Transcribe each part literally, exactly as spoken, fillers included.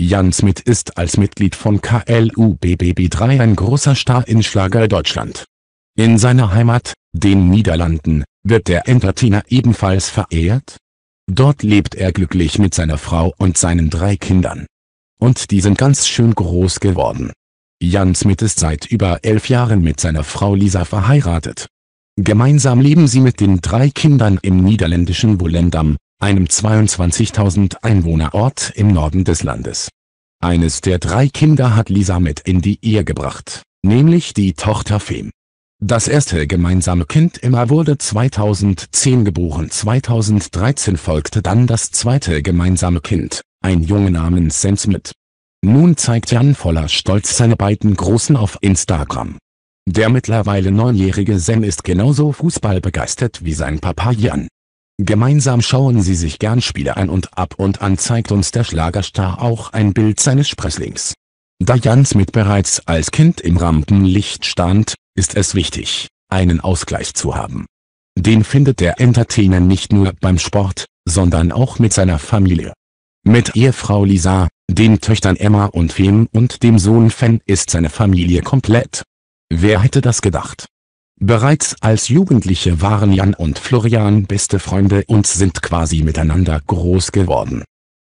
Jan Smit ist als Mitglied von K L U B B B drei ein großer Star in Schlager-Deutschland. In seiner Heimat, den Niederlanden, wird der Entertainer ebenfalls verehrt. Dort lebt er glücklich mit seiner Frau und seinen drei Kindern. Und die sind ganz schön groß geworden. Jan Smit ist seit über elf Jahren mit seiner Frau Lisa verheiratet. Gemeinsam leben sie mit den drei Kindern im niederländischen Volendam, einem zweiundzwanzigtausend Einwohnerort im Norden des Landes. Eines der drei Kinder hat Lisa mit in die Ehe gebracht, nämlich die Tochter Fem. Das erste gemeinsame Kind Emma wurde zweitausendzehn geboren. zweitausenddreizehn folgte dann das zweite gemeinsame Kind, ein Junge namens Sam Smit. Nun zeigt Jan voller Stolz seine beiden Großen auf Instagram. Der mittlerweile neunjährige Sam ist genauso fußballbegeistert wie sein Papa Jan. Gemeinsam schauen sie sich gern Spiele an und ab und an zeigt uns der Schlagerstar auch ein Bild seines Sprösslings. Da Jan Smit bereits als Kind im Rampenlicht stand, ist es wichtig, einen Ausgleich zu haben. Den findet der Entertainer nicht nur beim Sport, sondern auch mit seiner Familie. Mit Ehefrau Lisa, den Töchtern Emma und Fem und dem Sohn Fan ist seine Familie komplett. Wer hätte das gedacht? Bereits als Jugendliche waren Jan und Florian beste Freunde und sind quasi miteinander groß geworden.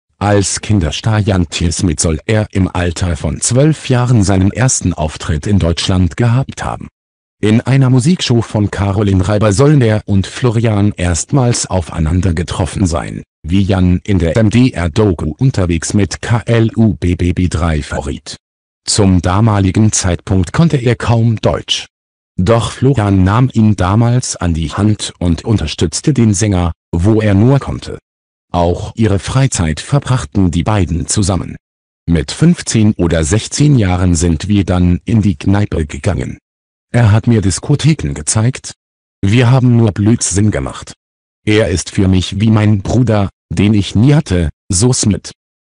Als Kinderstar Jan Smit soll er im Alter von zwölf Jahren seinen ersten Auftritt in Deutschland gehabt haben. In einer Musikshow von Caroline Reiber sollen er und Florian erstmals aufeinander getroffen sein, wie Jan in der M D R-Doku Unterwegs mit K L U B B B drei verriet. Zum damaligen Zeitpunkt konnte er kaum Deutsch. Doch Florian nahm ihn damals an die Hand und unterstützte den Sänger, wo er nur konnte. Auch ihre Freizeit verbrachten die beiden zusammen. Mit fünfzehn oder sechzehn Jahren sind wir dann in die Kneipe gegangen. Er hat mir Diskotheken gezeigt. Wir haben nur Blödsinn gemacht. Er ist für mich wie mein Bruder, den ich nie hatte, so Smit.